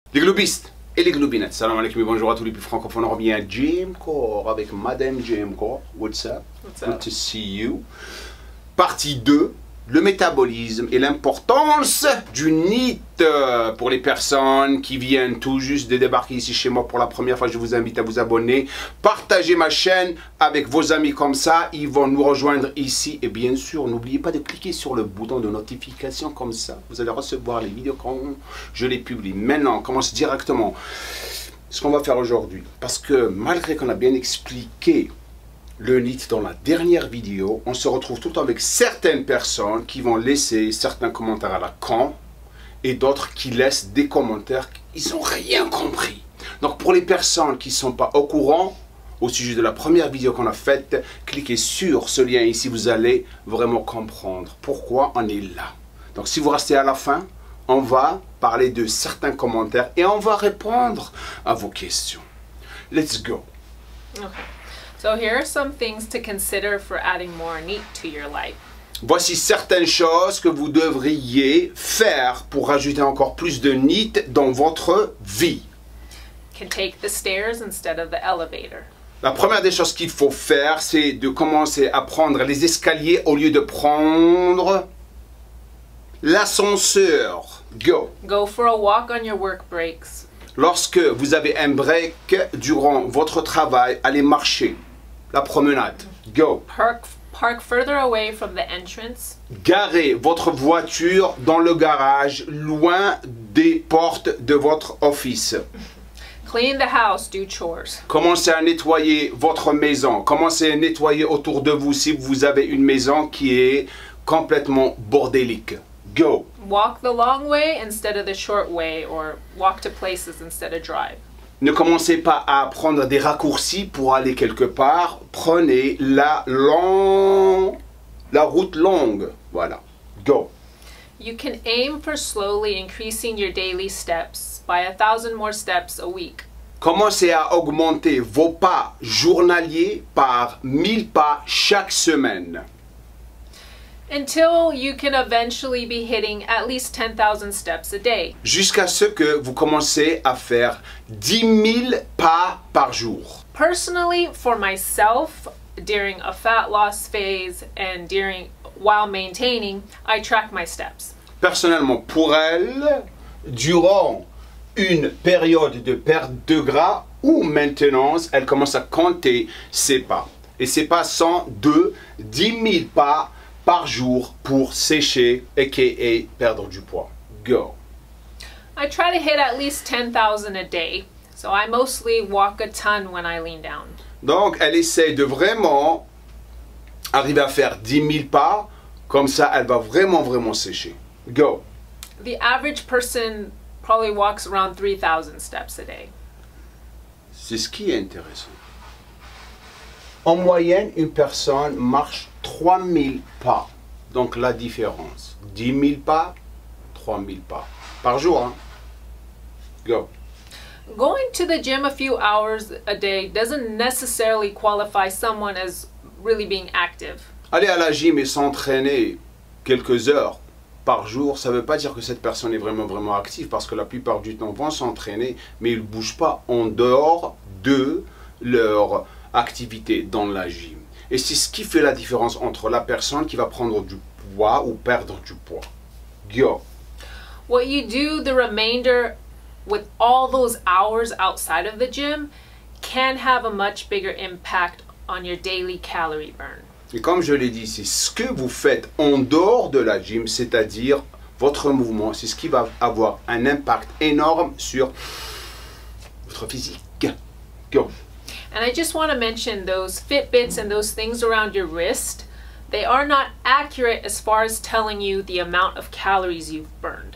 Les globistes et les globinettes, salam alaikum et bonjour à tous les plus francophones. On revient à Jim Core avec Madame Jim Core. What's up? Good to see you. Partie 2, le métabolisme et l'importance du NEAT. Pour les personnes qui viennent tout juste de débarquer ici chez moi pour la première fois, je vous invite à vous abonner. Partagez ma chaîne avec vos amis comme ça, ils vont nous rejoindre ici. Et bien sûr, n'oubliez pas de cliquer sur le bouton de notification comme ça. Vous allez recevoir les vidéos quand je les publie. Maintenant, on commence directement ce qu'on va faire aujourd'hui. Parce que malgré qu'on a bien expliqué le NEAT dans la dernière vidéo, on se retrouve tout le temps avec certaines personnes qui vont laisser certains commentaires à la con et d'autres qui laissent des commentaires qu'ils n'ont rien compris. Donc pour les personnes qui ne sont pas au courant au sujet de la première vidéo qu'on a faite, cliquez sur ce lien ici, vous allez vraiment comprendre pourquoi on est là. Donc si vous restez à la fin, on va parler de certains commentaires et on va répondre à vos questions. Let's go. Okay. So here are some things to consider for adding more NEAT to your life. Voici certaines choses que vous devriez faire pour rajouter encore plus de NEAT dans votre vie. You can take the stairs instead of the elevator. La première des choses qu'il faut faire, c'est de commencer à prendre les escaliers au lieu de prendre l'ascenseur. Go! Go for a walk on your work breaks. Lorsque vous avez un break durant votre travail, allez marcher. La promenade. Go! Park further away from the entrance. Garez votre voiture dans le garage, loin des portes de votre office. Clean the house, do chores. Commencez à nettoyer votre maison. Commencez à nettoyer autour de vous si vous avez une maison qui est complètement bordélique. Go! Walk the long way instead of the short way, or walk to places instead of drive. Ne commencez pas à prendre des raccourcis pour aller quelque part. Prenez la route longue. Voilà. Go. You can aim for slowly increasing your daily steps by 1,000 more steps a week. Commencez à augmenter vos pas journaliers par 1000 pas chaque semaine. Until you can eventually be hitting at least 10,000 steps a day. Jusqu'à ce que vous commencez à faire 10 000 pas par jour. Personally, for myself, during a fat loss phase and while maintaining, I track my steps. Personnellement, pour elle, durant une période de perte de gras ou maintenance, elle commence à compter ses pas. Et ses pas sont de 10 000 pas par jour pour sécher, aka perdre du poids. Go. I try to hit at least 10,000 a day, so I mostly walk a ton when I lean down. Donc, elle essaie de vraiment arriver à faire 10 000 pas, comme ça, elle va vraiment sécher. Go. The average person probably walks around 3,000 steps a day. C'est ce qui est intéressant. En moyenne, une personne marche 3000 pas. Donc la différence, 10 000 pas, 3000 pas. Par jour, hein? Go. Going to the gym a few hours a day doesn't necessarily qualify someone as really being active. Aller à la gym et s'entraîner quelques heures par jour, ça ne veut pas dire que cette personne est vraiment active, parce que la plupart du temps vont s'entraîner, mais ils ne bougent pas en dehors de leur activité dans la gym. Et c'est ce qui fait la différence entre la personne qui va prendre du poids ou perdre du poids. Go. What you do the remainder with all those hours outside of the gym can have a much bigger impact on your daily calorie burn. Et comme je l'ai dit, c'est ce que vous faites en dehors de la gym, c'est-à-dire votre mouvement, c'est ce qui va avoir un impact énorme sur votre physique. Go. And I just want to mention those Fitbits and those things around your wrist, they are not accurate as far as telling you the amount of calories you've burned.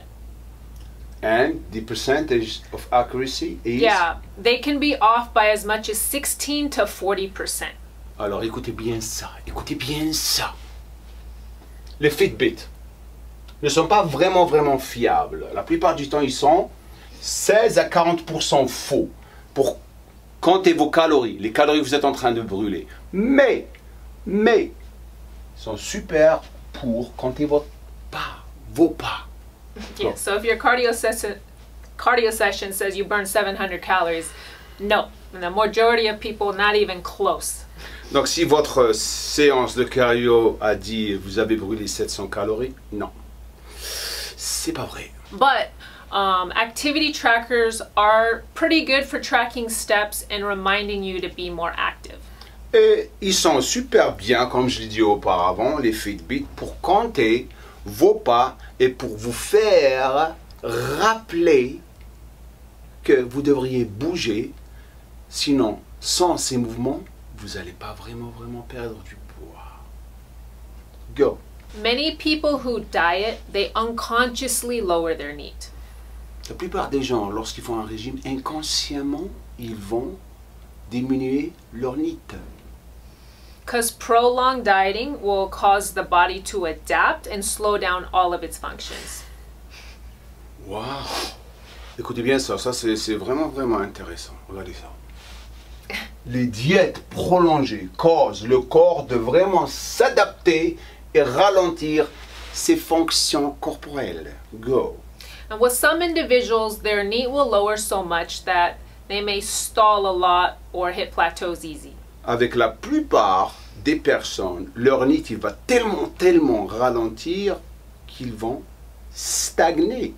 And the percentage of accuracy is? Yeah, they can be off by as much as 16 to 40%. Alors écoutez bien ça, écoutez bien ça. Les Fitbit ne sont pas vraiment fiables. La plupart du temps, ils sont 16 à 40% faux pour comptez vos calories, les calories que vous êtes en train de brûler. Mais, ils sont super pour compter vos pas. Yeah, so if your cardio cardio session says you burn 700 calories. No, the majority of people, not even close. Donc si votre séance de cardio a dit vous avez brûlé 700 calories, non. C'est pas vrai. But activity trackers are pretty good for tracking steps and reminding you to be more active. Et ils sont super bien, comme je l'ai dit auparavant, les Fitbit, pour compter vos pas et pour vous faire rappeler que vous devriez bouger. Sinon, sans ces mouvements, vous n'allez pas vraiment perdre du poids. Go. Many people who diet, they unconsciously lower their NEAT. La plupart des gens, lorsqu'ils font un régime, inconsciemment, ils vont diminuer leur NEAT. Because prolonged dieting will cause the body to adapt and slow down all of its functions. Wow. Écoutez bien ça, c'est vraiment intéressant. Regardez ça. Les diètes prolongées causent le corps de vraiment s'adapter et ralentir ses fonctions corporelles. Go. And with some individuals, their NEAT will lower so much that they may stall a lot or hit plateaus easy. Avec la plupart des personnes, leur NEAT il va tellement ralentir qu'ils vont stagner.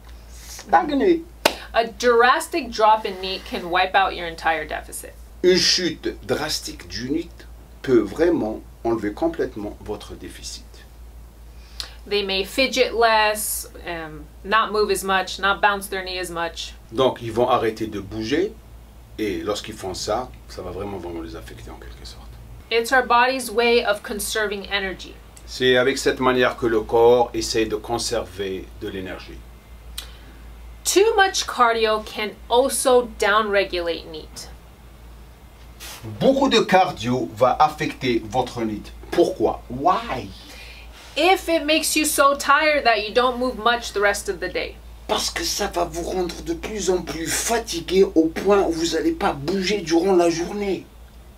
A drastic drop in NEAT can wipe out your entire deficit. Une chute drastique du NEAT peut vraiment enlever complètement votre déficit. They may fidget less, not move as much, not bounce their knee as much. Donc ils vont arrêter de bouger et lorsqu'ils font ça, ça va vraiment les affecter en quelque sorte. It's our body's way of conserving energy. C'est avec cette manière que le corps essaie de conserver de l'énergie. Too much cardio can also downregulate NEAT. Beaucoup de cardio va affecter votre NEAT. Pourquoi? Why? If it makes you so tired that you don't move much the rest of the day. Parce que ça va vous rendre de plus en plus fatigué au point où vous n'allez pas bouger durant la journée.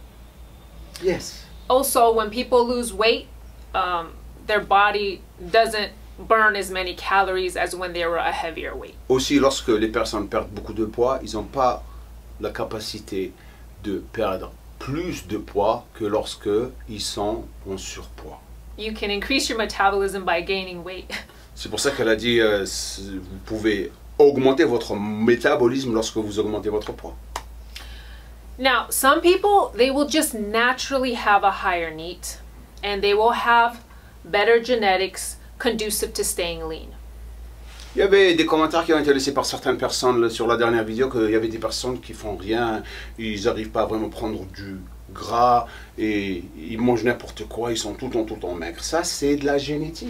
Yes. Also, when people lose weight, their body doesn't burn as many calories as when they were a heavier weight. Aussi, lorsque les personnes perdent beaucoup de poids, ils n'ont pas la capacité de perdre plus de poids que lorsque ils sont en surpoids. You can increase your metabolism by gaining weight. C'est pour ça qu'elle a dit vous pouvez augmenter votre métabolisme lorsque vous augmentez votre poids. Now, some people, they will just naturally have a higher NEAT and they will have better genetics conducive to staying lean. Il y avait des commentaires qui ont été laissés par certaines personnes sur la dernière vidéo qu'il y avait des personnes qui font rien, ils n'arrivent pas à vraiment prendre du gras et ils mangent n'importe quoi, ils sont tout le temps maigres. Ça c'est de la génétique,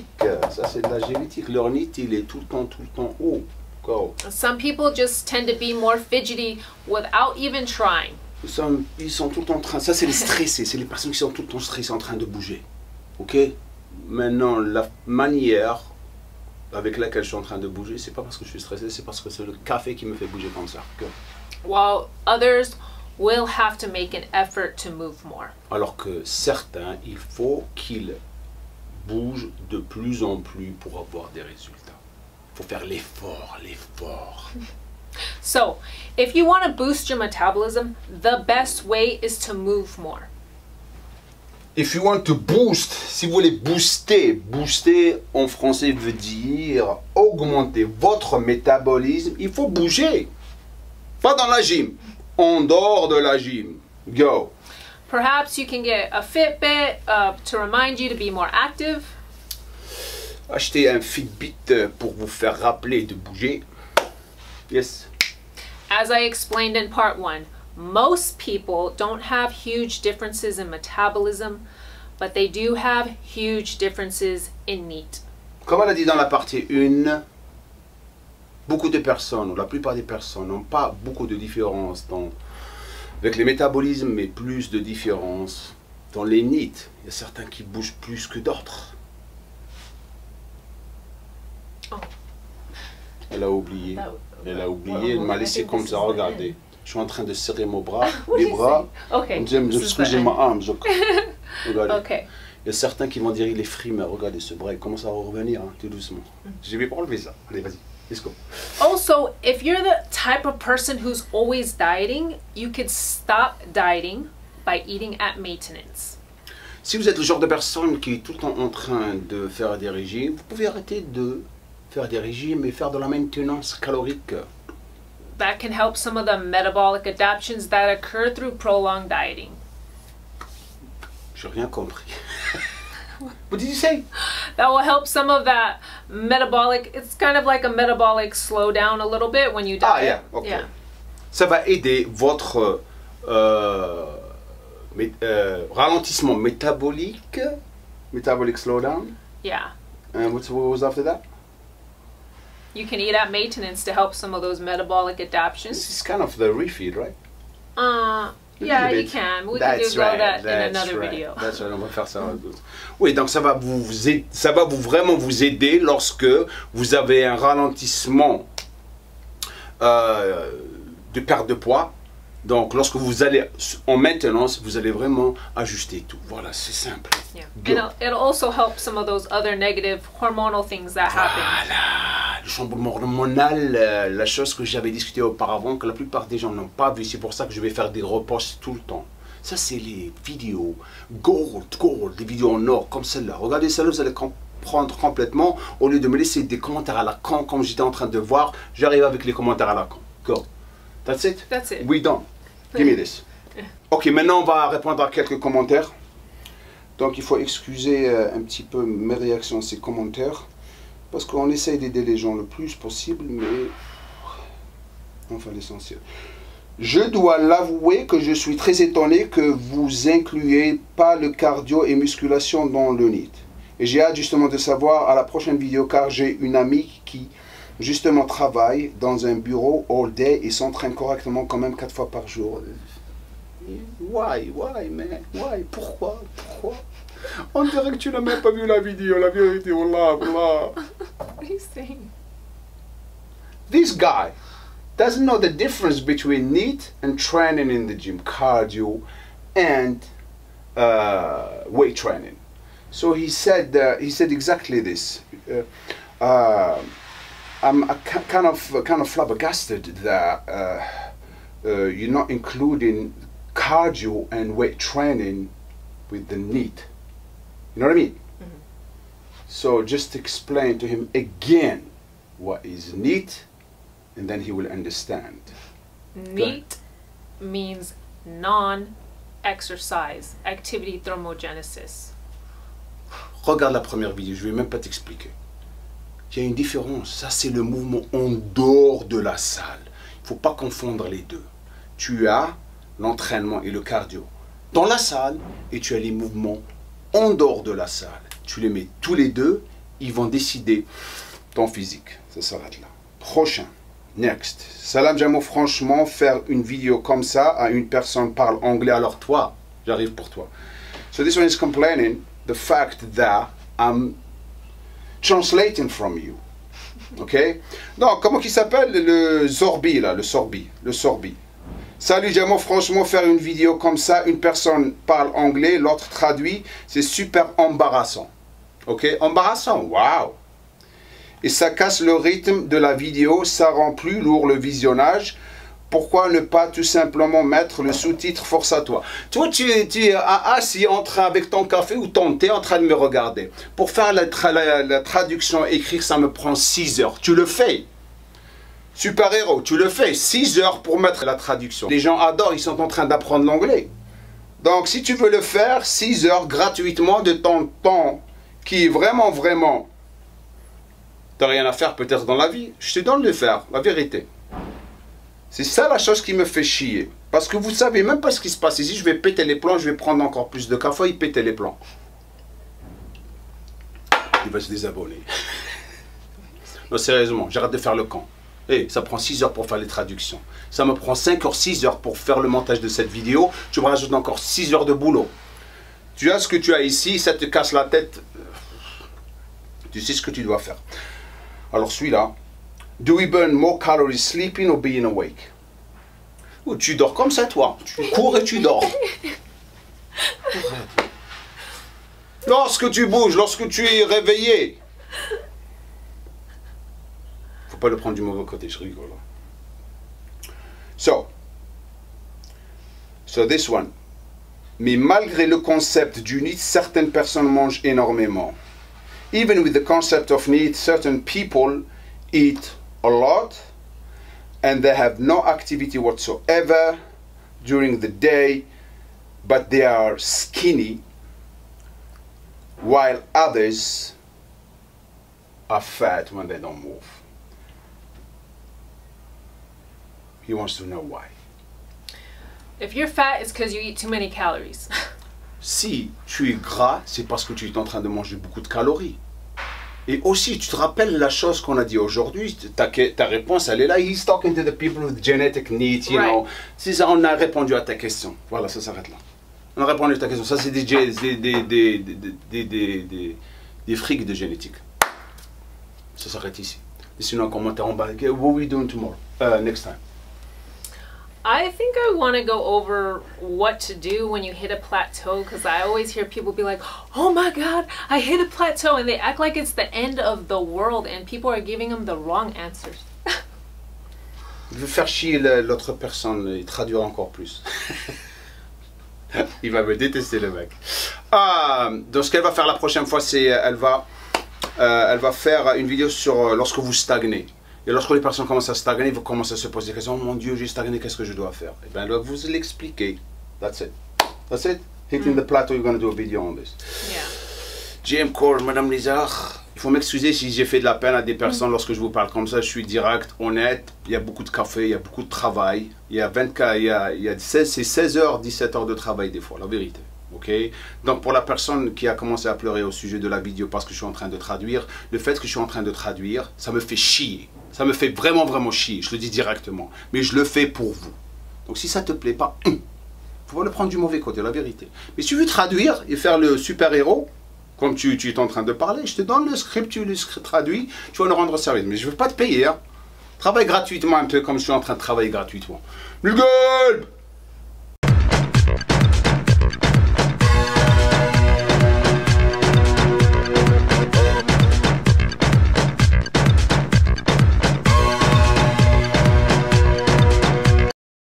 Leur NEAT il est tout le temps haut. Go. Some people just tend to be more fidgety without even trying. Ils sont tout le temps en train, ça c'est les stressés, c'est les personnes qui sont tout le temps stressées en train de bouger. Ok? Maintenant la manière avec laquelle je suis en train de bouger, c'est pas parce que je suis stressé, c'est parce que c'est le café qui me fait bouger comme ça. Go. While others will have to make an effort to move more. Alors que certains, il faut qu'ils bougent de plus en plus pour avoir des résultats. Il faut faire l'effort. So, if you want to boost your metabolism, the best way is to move more. If you want to boost, si vous voulez booster en français veut dire augmenter votre métabolisme, il faut bouger. Pas dans la gym, en dehors de la gym. Go. Perhaps you can get a Fitbit to remind you to be more active. Achetez un Fitbit pour vous faire rappeler de bouger. Yes. As I explained in part 1, most people don't have huge differences in metabolism, but they do have huge differences in NEAT. Comme on a dit dans la partie 1, beaucoup de personnes, ou la plupart des personnes, n'ont pas beaucoup de différences avec les métabolismes, mais plus de différences dans les NEAT. Il y a certains qui bougent plus que d'autres. Oh. Elle a oublié. Elle m'a laissé comme ça, regardez. Je suis en train de serrer mon bras, les bras. Okay. Excusez ma arme. Regardez. Okay. Il y a certains qui vont dire il est frimeur. Regardez ce bras, il commence à revenir tout doucement. Je vais pas enlever ça. Allez, vas-y. let's go. Also, if you're the type of person who's always dieting, you could stop dieting by eating at maintenance. Si vous êtes le genre de personne qui est tout le temps en train de faire des régimes, vous pouvez arrêter de faire des régimes et faire de la maintenance calorique. That can help some of the metabolic adaptations that occur through prolonged dieting. J'ai rien compris. What did you say? That will help some of that metabolic, it's kind of like a metabolic slowdown a little bit when you diet. Ah, yeah, ok. Yeah. Ça va aider votre ralentissement métabolique, metabolic slowdown. Yeah. And what was after that? You can eat at maintenance to help some of those metabolic This adaptations. is kind of the refeed, right? Yeah, little you bit. can. We That's can do right, that in that's another right. video. That's right, on va faire ça. Oui, donc ça va vraiment vous aider lorsque vous avez un ralentissement de perte de poids. Donc lorsque vous allez en maintenance, vous allez vraiment ajuster tout. Voilà, c'est simple. Yeah. Good. It'll also help some of those other negative hormonal things that happen. Voilà, le chamboulement hormonal, la chose que j'avais discuté auparavant, que la plupart des gens n'ont pas vu, c'est pour ça que je vais faire des reposts tout le temps. Ça, c'est les vidéos gold, des vidéos en or, comme celle-là. Regardez celle-là, vous allez comprendre complètement, au lieu de me laisser des commentaires à la con, comme j'étais en train de voir, j'arrive avec les commentaires à la con. Go. That's it? That's it. We done. Give me this. Ok, maintenant on va répondre à quelques commentaires. Donc il faut excuser un petit peu mes réactions à ces commentaires. Parce qu'on essaye d'aider les gens le plus possible, mais... Enfin l'essentiel. Je dois l'avouer que je suis très étonné que vous incluez pas le cardio et musculation dans le NEAT. Et j'ai hâte justement de savoir à la prochaine vidéo, car j'ai une amie qui justement travaille dans un bureau all day et s'entraîne correctement quand même 4 fois par jour. Why, man? Why? Pourquoi? On dirait que tu n'as même pas vu la vidéo, la vérité, wallah. What are you saying? This guy doesn't know the difference between NEAT and training in the gym, cardio and weight training. So he said exactly this. I'm kind of flabbergasted that you're not including cardio and weight training with the NEAT. You know what I mean? Mm-hmm. So just explain to him again what is NEAT, and then he will understand. NEAT means non-exercise, activity thermogenesis. Regarde la première vidéo, je vais même pas t'expliquer. Il y a une différence, ça c'est le mouvement en dehors de la salle. Il ne faut pas confondre les deux. Tu as l'entraînement et le cardio dans la salle et tu as les mouvements en dehors de la salle. Tu les mets tous les deux, ils vont décider ton physique. Ça s'arrête là. Prochain, next. Salam Jamo, franchement, faire une vidéo comme ça à une personne parle anglais, alors toi, j'arrive pour toi. So this one is complaining the fact that I'm translating from you. Ok? Donc, comment il s'appelle le Zorbi là, le Sorbi. Salut Jamo, franchement, faire une vidéo comme ça, une personne parle anglais, l'autre traduit, c'est super embarrassant. Ok? Embarrassant, waouh! Et ça casse le rythme de la vidéo, ça rend plus lourd le visionnage. Pourquoi ne pas tout simplement mettre le sous-titre force à toi? Toi, tu es assis en train avec ton café ou ton thé en train de me regarder. Pour faire la traduction, écrire, ça me prend 6 heures. Tu le fais. Super-héros, tu le fais. 6 heures pour mettre la traduction. Les gens adorent, ils sont en train d'apprendre l'anglais. Donc, si tu veux le faire, 6 heures gratuitement de ton temps qui est vraiment, t'as rien à faire peut-être dans la vie, je te donne de le faire, la vérité. C'est ça la chose qui me fait chier. Parce que vous savez même pas ce qui se passe ici. Je vais péter les plombs, je vais prendre encore plus de café, il pète les plombs. Il va se désabonner. Non, sérieusement, j'arrête de faire le camp. Hey, ça prend 6 heures pour faire les traductions. Ça me prend 5 heures, 6 heures pour faire le montage de cette vidéo. Tu me rajoutes encore 6 heures de boulot. Tu as ce que tu as ici, ça te casse la tête. Tu sais ce que tu dois faire. Alors celui-là. Do we burn more calories sleeping or being awake? Ou tu dors comme ça, toi. Tu cours et tu dors. Lorsque tu bouges, lorsque tu es réveillé. faut pas le prendre du mauvais côté, je rigole. So this one. Mais malgré le concept du need, certaines personnes mangent énormément. Even with the concept of need, certain people eat a lot and they have no activity whatsoever during the day, but they are skinny, while others are fat when they don't move. He wants to know why. If you're fat, it's because you eat too many calories. Si tu es gras, c'est parce que tu es en train de manger beaucoup de calories. Et aussi, tu te rappelles la chose qu'on a dit aujourd'hui, ta réponse, elle est là. He's talking to the people with genetic needs, you know. C'est ça, on a répondu à ta question. Voilà, ça s'arrête là. On a répondu à ta question. Ça, c'est des frics de génétique. Ça s'arrête ici. Et sinon, un commentaire en bas. What are we doing tomorrow? Next time. I think I want to go over what to do when you hit a plateau, because I always hear people be like, oh my god, I hit a plateau, and they act like it's the end of the world, and people are giving them the wrong answers. Il veut faire chier l'autre personne et traduire encore plus. Il va me détester, le mec. Donc ce qu'elle va faire la prochaine fois, c'est elle va faire une vidéo sur lorsque vous stagnez. Et lorsque les personnes commencent à stagner, vous commencez à se poser des questions. Oh mon Dieu, j'ai stagné, qu'est-ce que je dois faire? Et bien, elle va vous l'expliquer. That's it. That's it. Hitting the plateau, you're going to do a video on this. Yeah. JM Core, Madame Lézard, il faut m'excuser si j'ai fait de la peine à des personnes lorsque je vous parle comme ça. Je suis direct, honnête. Il y a beaucoup de café, il y a beaucoup de travail. Il y a 16h, 17h de travail des fois, la vérité. Okay. Donc pour la personne qui a commencé à pleurer au sujet de la vidéo parce que je suis en train de traduire, le fait que je suis en train de traduire, ça me fait chier. Ça me fait vraiment, vraiment chier. Je le dis directement. Mais je le fais pour vous. Donc si ça te plaît pas, faut pas le prendre du mauvais côté, la vérité. Mais si tu veux traduire et faire le super-héros, comme tu es en train de parler, je te donne le script, tu le traduis, tu vas le rendre service. Mais je ne veux pas te payer. Hein. Travaille gratuitement un peu comme je suis en train de travailler gratuitement. Le gueule!